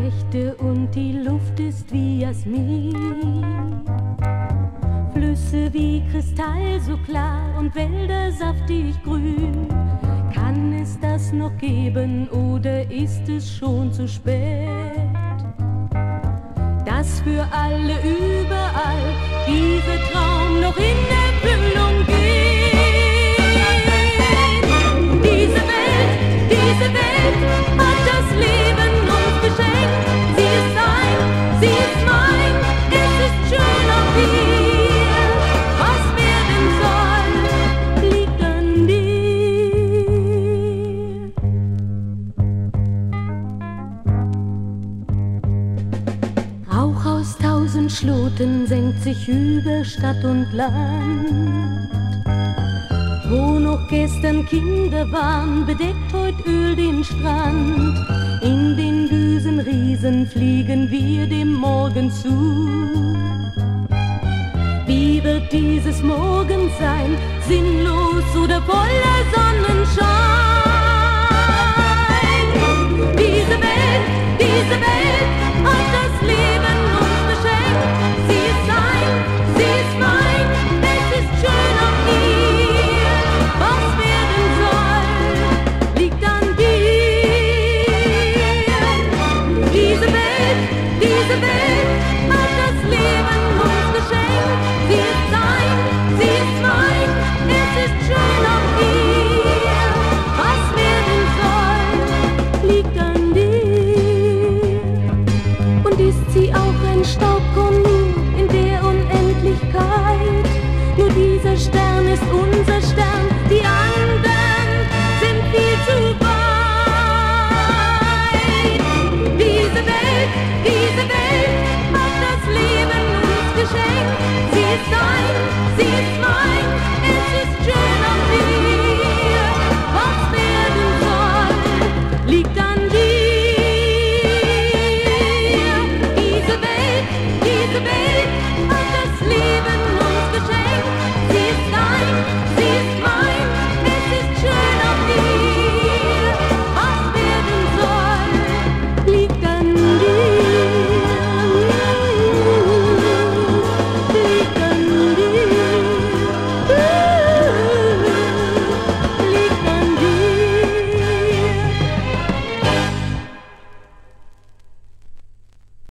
Nächte und die Luft ist wie Jasmin. Flüsse wie Kristall so klar und Wälder saftig grün. Kann es das noch geben oder ist es schon zu spät? Dass für alle überall dieser Traum noch in Erfüllung geht. Diese Welt hat das Leben uns geschenkt. Sie ist dein, sie ist mein, es ist schön auf dir. Was werden soll, liegt an dir. Rauch aus 1000 Schloten senkt sich über Stadt und Land. Wo noch gestern Kinder waren, bedeckt heut Öl den Strand. In den bösen Riesen fliegen wir dem Morgen zu. Wie wird dieses Morgen sein, sinnlos oder voller Sonnenschein? Diese Welt hat das Leben uns geschenkt. Sie ist sein, sie ist mein, es ist schön auf ihr. Was werden soll, liegt an dir. Diese Welt hat das Leben uns geschenkt. Sie ist dein, sie ist mein, es ist schön auf ihr. Was werden soll, liegt an dir. Und ist sie auch ein Staubkorn in der Unendlichkeit? Nur dieser Stern ist